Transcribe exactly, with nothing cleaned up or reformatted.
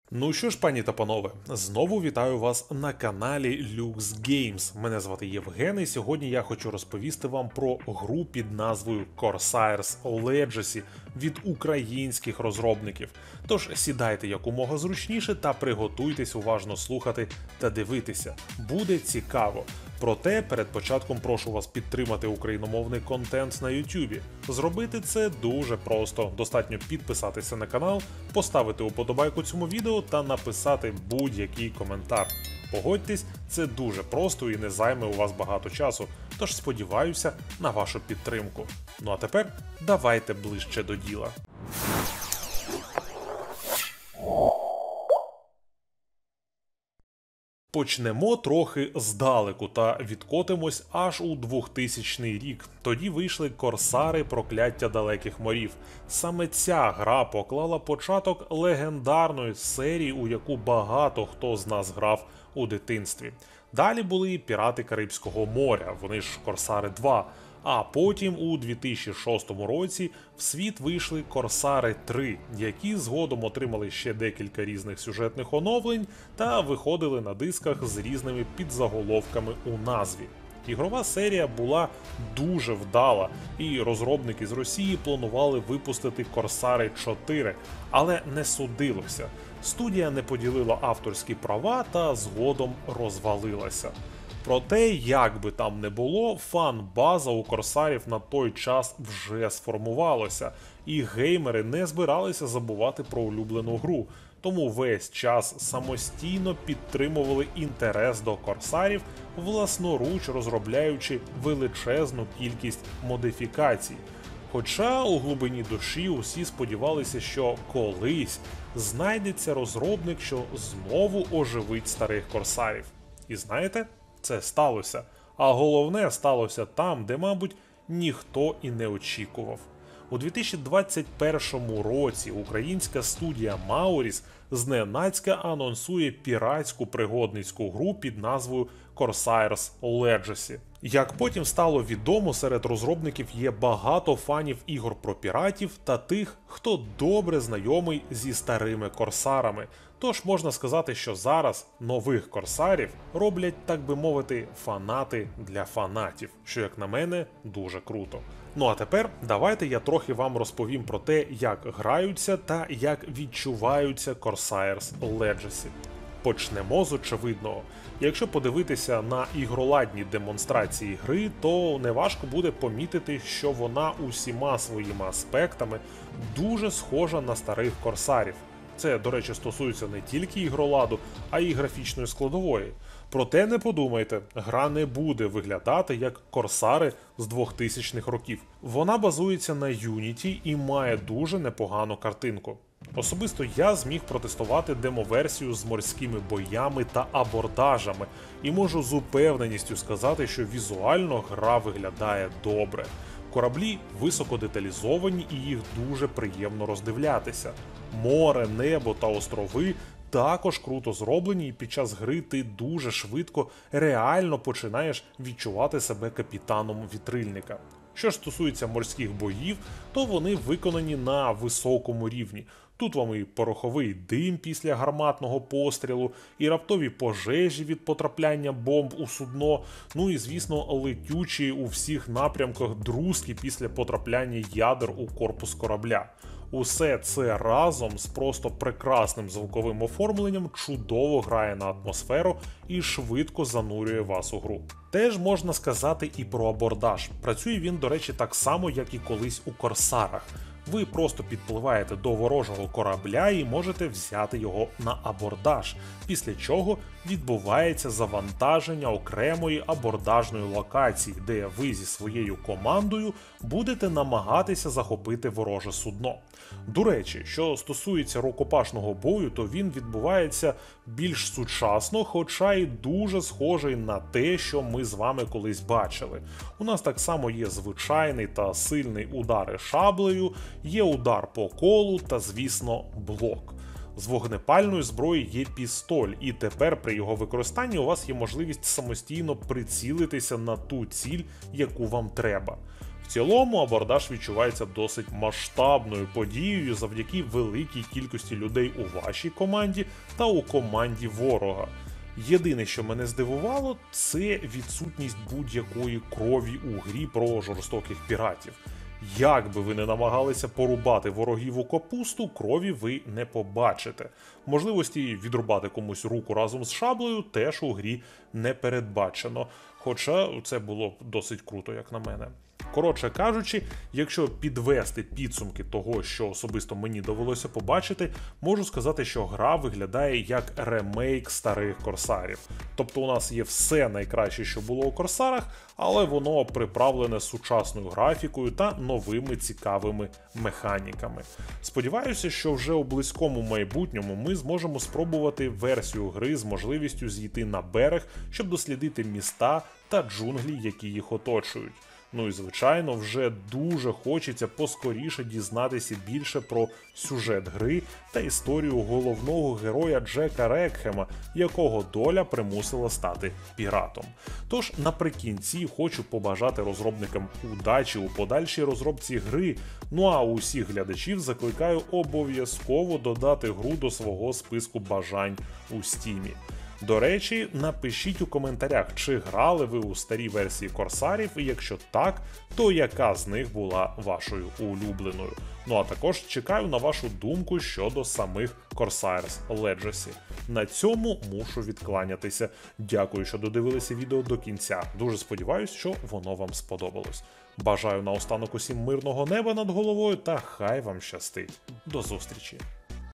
Ну що ж, пані та панове, знову вітаю вас на каналі Lux Games. Мене звати Євген, і сьогодні я хочу розповісти вам про гру під назвою Corsairs Legacy від українських розробників. Тож сідайте якомога зручніше та приготуйтесь уважно слухати та дивитися. Буде цікаво. Проте перед початком прошу вас підтримати україномовний контент на ютубі. Зробити це дуже просто. Достатньо підписатися на канал, поставити уподобайку цьому відео та написати будь-який коментар. Погодьтесь, це дуже просто і не займе у вас багато часу, тож сподіваюся на вашу підтримку. Ну а тепер давайте ближче до діла. Почнемо трохи здалеку та відкотимось аж у двохтисячний рік. Тоді вийшли Корсари Прокляття Далеких Морів. Саме ця гра поклала початок легендарної серії, у яку багато хто з нас грав у дитинстві. Далі були Пірати Карибського моря, вони ж Корсари два. А потім у дві тисячі шостому році в світ вийшли Корсари три, які згодом отримали ще декілька різних сюжетних оновлень та виходили на дисках з різними підзаголовками у назві. Ігрова серія була дуже вдала, і розробники з Росії планували випустити Корсари чотири, але не судилося. Студія не поділила авторські права та згодом розвалилася. Проте, як би там не було, фан-база у Корсарів на той час вже сформувалася, і геймери не збиралися забувати про улюблену гру, тому весь час самостійно підтримували інтерес до Корсарів, власноруч розробляючи величезну кількість модифікацій. Хоча у глибині душі усі сподівалися, що колись знайдеться розробник, що знову оживить старих Корсарів. І знаєте? Це сталося. А головне сталося там, де, мабуть, ніхто і не очікував. У дві тисячі двадцять першому році українська студія Maurys зненацька анонсує піратську пригодницьку гру під назвою Corsairs Legacy. Як потім стало відомо, серед розробників є багато фанів ігор про піратів та тих, хто добре знайомий зі старими корсарами. Тож можна сказати, що зараз нових корсарів роблять, так би мовити, фанати для фанатів, що, як на мене, дуже круто. Ну а тепер давайте я трохи вам розповім про те, як граються та як відчуваються Corsairs Legacy. Почнемо з очевидного. Якщо подивитися на ігроладні демонстрації гри, то неважко буде помітити, що вона усіма своїми аспектами дуже схожа на старих корсарів. Це, до речі, стосується не тільки ігроладу, а й графічної складової. Проте не подумайте, гра не буде виглядати як Корсари з двохтисячних років. Вона базується на Unity і має дуже непогану картинку. Особисто я зміг протестувати демоверсію з морськими боями та абордажами, і можу з упевненістю сказати, що візуально гра виглядає добре. Кораблі високо деталізовані і їх дуже приємно роздивлятися. Море, небо та острови також круто зроблені, і під час гри ти дуже швидко реально починаєш відчувати себе капітаном вітрильника. Що ж стосується морських боїв, то вони виконані на високому рівні. Тут вам і пороховий дим після гарматного пострілу, і раптові пожежі від потрапляння бомб у судно, ну і, звісно, летючі у всіх напрямках друзки після потрапляння ядер у корпус корабля. Усе це разом з просто прекрасним звуковим оформленням чудово грає на атмосферу і швидко занурює вас у гру. Теж можна сказати і про абордаж. Працює він, до речі, так само, як і колись у Корсарах. Ви просто підпливаєте до ворожого корабля і можете взяти його на абордаж, після чого відбувається завантаження окремої абордажної локації, де ви зі своєю командою будете намагатися захопити вороже судно. До речі, що стосується рукопашного бою, то він відбувається більш сучасно, хоча й дуже схожий на те, що ми з вами колись бачили. У нас так само є звичайний та сильний удари шаблею, є удар по колу та, звісно, блок. З вогнепальної зброї є пістоль, і тепер при його використанні у вас є можливість самостійно прицілитися на ту ціль, яку вам треба. В цілому абордаж відчувається досить масштабною подією завдяки великій кількості людей у вашій команді та у команді ворога. Єдине, що мене здивувало, це відсутність будь-якої крові у грі про жорстоких піратів. Як би ви не намагалися порубати ворогів у капусту, крові ви не побачите. Можливості відрубати комусь руку разом з шаблею теж у грі не передбачено. Хоча це було досить круто, як на мене. Коротше кажучи, якщо підвести підсумки того, що особисто мені довелося побачити, можу сказати, що гра виглядає як ремейк старих Корсарів. Тобто у нас є все найкраще, що було у Корсарах, але воно приправлене сучасною графікою та новими цікавими механіками. Сподіваюся, що вже у близькому майбутньому ми зможемо спробувати версію гри з можливістю зійти на берег, щоб дослідити міста та джунглі, які їх оточують. Ну і звичайно, вже дуже хочеться поскоріше дізнатися більше про сюжет гри та історію головного героя Джека Рекхема, якого доля примусила стати піратом. Тож наприкінці хочу побажати розробникам удачі у подальшій розробці гри, ну а усіх глядачів закликаю обов'язково додати гру до свого списку бажань у стімі. До речі, напишіть у коментарях, чи грали ви у старі версії Корсарів, і якщо так, то яка з них була вашою улюбленою. Ну а також чекаю на вашу думку щодо самих Corsairs Legacy. На цьому мушу відкланятися. Дякую, що додивилися відео до кінця. Дуже сподіваюсь, що воно вам сподобалось. Бажаю наостанок усім мирного неба над головою та хай вам щастить. До зустрічі!